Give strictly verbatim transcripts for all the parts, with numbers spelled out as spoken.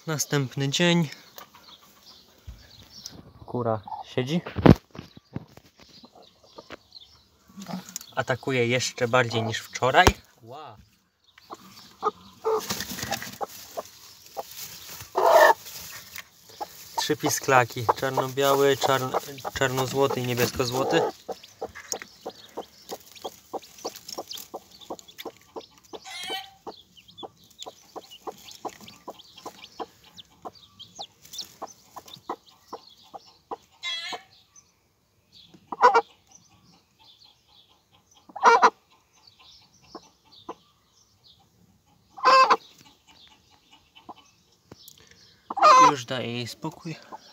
Następny dzień. Kura siedzi. Atakuje jeszcze bardziej niż wczoraj. Wow. Trzy pisklaki. Czarno-biały, czarno, czarno-złoty i niebiesko-złoty. Już daję jej spokój.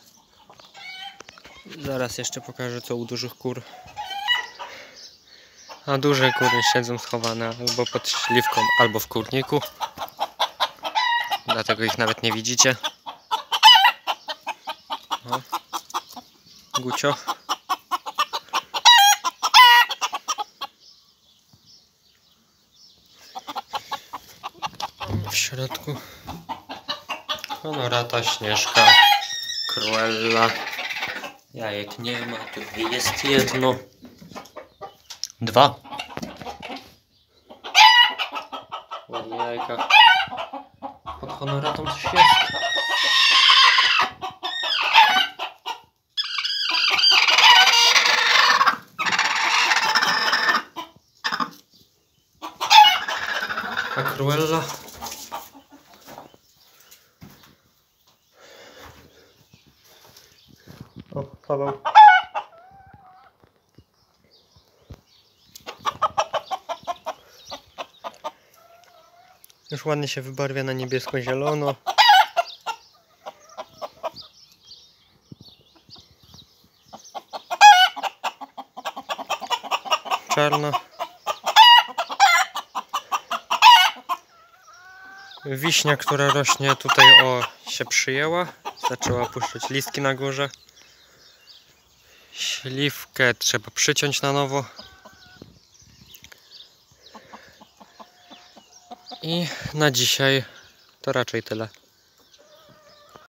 Zaraz jeszcze pokażę, co u dużych kur. A duże kury siedzą schowane albo pod śliwką, albo w kurniku. Dlatego ich nawet nie widzicie. O. Gucio. W środku Honorata, Śnieżka, Cruella. Jajek nie ma, tu jest jedno. Dwa. Ładnie jajka. Pod Honoratą coś jest. A Cruella? O, Paweł. Już ładnie się wybarwia na niebiesko-zielono. Czarna. Wiśnia, która rośnie tutaj, o, się przyjęła. Zaczęła puszczać listki na górze. Śliwkę trzeba przyciąć na nowo. I na dzisiaj to raczej tyle.